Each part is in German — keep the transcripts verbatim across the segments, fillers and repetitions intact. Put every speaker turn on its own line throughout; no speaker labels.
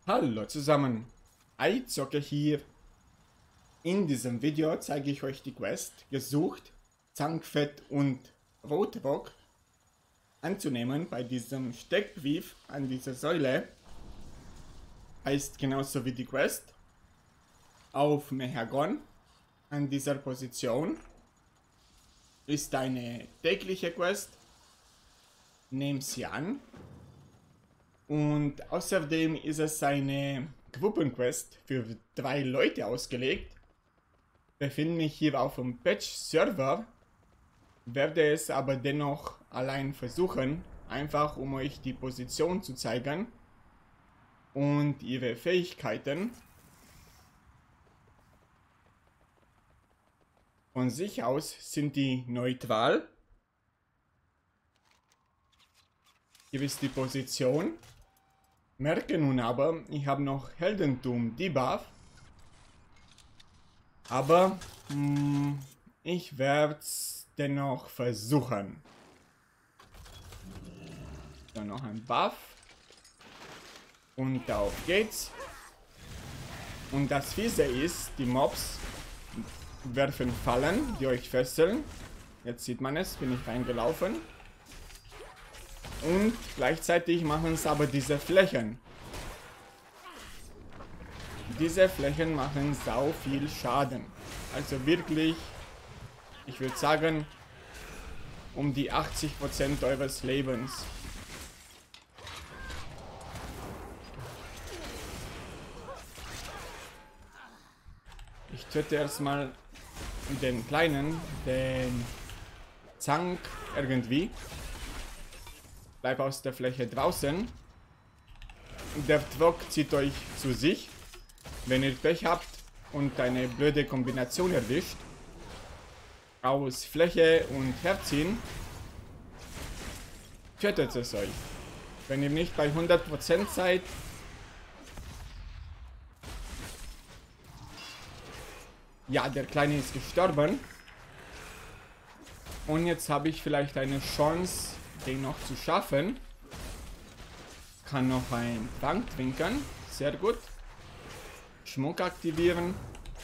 Hallo zusammen, iZocke hier. In diesem Video zeige ich euch die Quest Gesucht, Zankfett und Rotrock anzunehmen bei diesem Steckbrief an dieser Säule. Heißt genauso wie die Quest auf Mehagon an dieser Position. Ist eine tägliche Quest. Nehmt sie an. Und außerdem ist es eine Gruppenquest für drei Leute ausgelegt. Befinde mich hier auf dem Patch-Server, werde es aber dennoch allein versuchen, einfach um euch die Position zu zeigen und ihre Fähigkeiten. Von sich aus sind die neutral. Hier ist die Position. Merke nun aber, ich habe noch Heldentum Debuff. Aber mh, ich werde es dennoch versuchen. Dann noch ein Buff. Und auf geht's. Und das Fiese ist, die Mobs werfen Fallen, die euch fesseln. Jetzt sieht man es, bin ich reingelaufen. Und gleichzeitig machen es aber diese Flächen. Diese Flächen machen sau viel Schaden. Also wirklich, ich würde sagen, um die achtzig Prozent eures Lebens. Ich töte erstmal den kleinen, den Zank irgendwie. Bleib aus der Fläche draußen. Der Trock zieht euch zu sich. Wenn ihr Pech habt und eine blöde Kombination erwischt, aus Fläche und Herziehen, tötet es euch. Wenn ihr nicht bei hundert Prozent seid, ja, der Kleine ist gestorben. Und jetzt habe ich vielleicht eine Chance, den noch zu schaffen. Kann noch ein Trank trinken. Sehr gut. Schmuck aktivieren.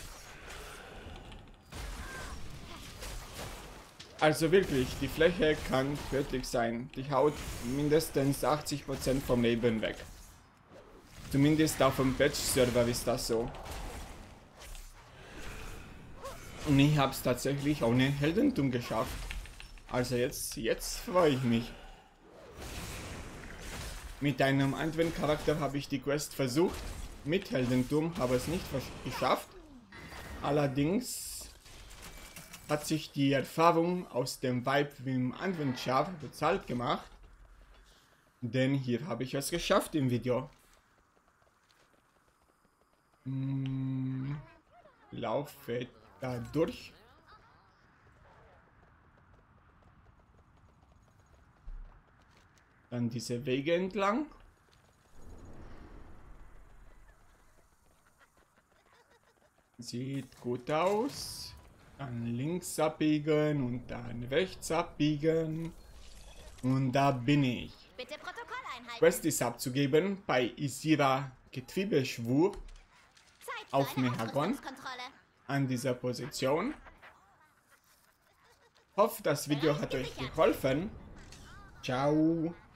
Also wirklich, die Fläche kann tödlich sein. Die haut mindestens achtzig Prozent vom Leben weg. Zumindest auf dem Patch-Server ist das so. Und ich habe es tatsächlich ohne Heldentum geschafft. Also jetzt, jetzt freue ich mich. Mit einem anderen Charakter habe ich die Quest versucht. Mit Heldentum habe es nicht geschafft. Allerdings hat sich die Erfahrung aus dem Vibe wie im anderen Schaf bezahlt gemacht. Denn hier habe ich es geschafft im Video. Hm, laufe da durch. Dann diese Wege entlang. Sieht gut aus. Dann links abbiegen und dann rechts abbiegen. Und da bin ich.
Bitte Protokoll einhalten.
Quest ist abzugeben bei Isira Getriebeschwur
Zeit für
auf
eine
Mehagon
Ausrüstungskontrolle.
an dieser Position. Hoffe, das Video hat euch geholfen. Ciao.